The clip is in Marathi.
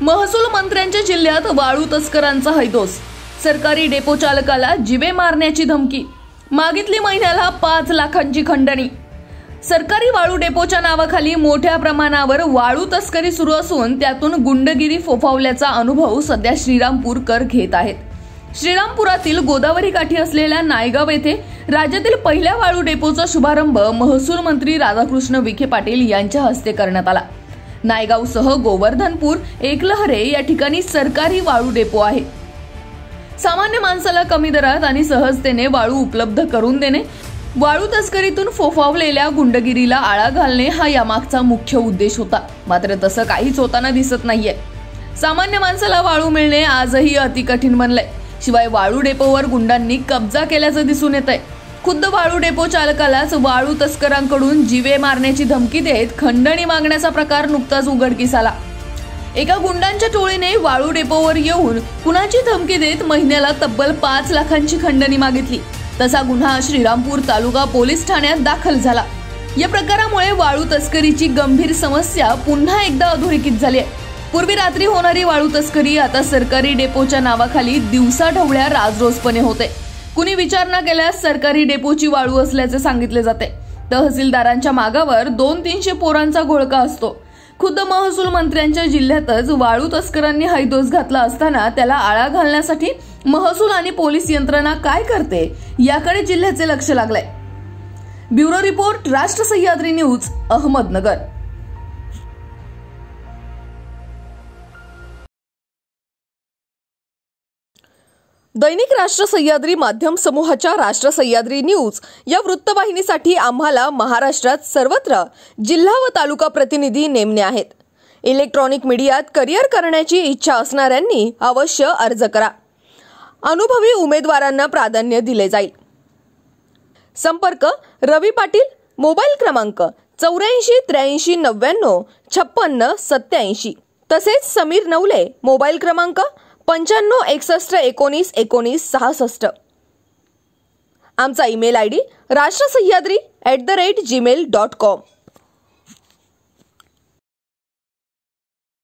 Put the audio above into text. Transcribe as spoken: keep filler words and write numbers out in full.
महसूल मंत्र्यांच्या जिल्ह्यात वाळू तस्करांचा हैदोस। सरकारी डेपो चालकाला जिवे मारण्याची धमकी। मागितली महिन्याला पाच लाखांची खंडणी। सरकारी वाळू डेपोच्या नावाखाली मोठ्या प्रमाणावर वाळू तस्करी सुरू असून त्यातून गुंडगिरी फोफावल्याचा अनुभव सध्या श्रीरामपूरकर घेत आहेत। श्रीरामपुरातील गोदावरी काठी असलेल्या नायगाव येथे राज्यातील पहिल्या वाळू डेपोचा शुभारंभ महसूल मंत्री राधाकृष्ण विखे पाटील यांच्या हस्ते करण्यात आला। नायगावसह गोवर्धनपूर, एकलहरे या ठिकाणी सरकारी वाळू डेपो आहे। सामान्य माणसाला कमी दरात आणि सहजतेने वाळू उपलब्ध करून देणे, वाळू तस्करीतून फोफावलेल्या गुंडगिरीला आळा घालणे हा यामागचा मुख्य उद्देश होता। मात्र तसं काहीच होताना दिसत नाहीये। सामान्य माणसाला वाळू मिळणे आजही अति कठीण बनलंय। शिवाय वाळू डेपोवर गुंडांनी कब्जा केल्याचं दिसून येतंय। खुद्द वाळू डेपो चालकालाच वाळू तस्करांकडून जिवे मारण्याची धमकी देत खंडणी मागण्याचा प्रकार नुकताच उघडकीस आला। एका गुंडांच्या टोळीने वाळू डेपोवर येऊन कुणाची धमकी देत महिन्याला तब्बल पाच लाखांची खंडणी मागितली। तसा गुन्हा श्रीरामपूर तालुका पोलीस ठाण्यात दाखल झाला। या प्रकारामुळे वाळू तस्करीची गंभीर समस्या पुन्हा एकदा अधोरेखित झाली आहे। पूर्वी रात्री होणारी वाळू तस्करी आता सरकारी डेपोच्या नावाखाली दिवसा ढवळ्या राजरोसपणे होते। कुणी विचार न केल्यास सरकारी डेपोची वाळू असल्याचे सांगितले जाते। तहसीलदारांच्या मागावर दोन तीनशे पोरांचा घोळका असतो। खुद्द महसूल मंत्र्यांच्या जिल्ह्यातच वाळू तस्करांनी हैदोस घातला असताना त्याला आळा घालण्यासाठी महसूल आणि पोलीस यंत्रणा काय करते याकडे जिल्ह्याचे लक्ष लागलंय। ब्युरो रिपोर्ट, राष्ट्र सह्याद्री न्यूज, अहमदनगर। दैनिक राष्ट्र सह्याद्री माध्यम समूहाच्या राष्ट्र सह्याद्री न्यूज या वृत्तवाहिनीसाठी आम्हाला महाराष्ट्रात सर्वत्र जिल्हा व तालुका प्रतिनिधी नेमणे आहेत। इलेक्ट्रॉनिक मीडियात करिअर करण्याची इच्छा असणाऱ्यांनी अवश्य अर्ज करा। अनुभवी उमेदवारांना प्राधान्य दिले जाईल। संपर्क रवी पाटील, मोबाईल क्रमांक चौऱ्याऐंशी त्र्याऐंशी नव्याण्णव छप्पन्न सत्याऐंशी। तसेच समीर नवले, मोबाईल क्रमांक पंच्याण्णव एकसष्ट एकोणीस एकोणीस सहासष्ट। आमचा email I D Rashtra Sahyadri at the rate Gmail dot com.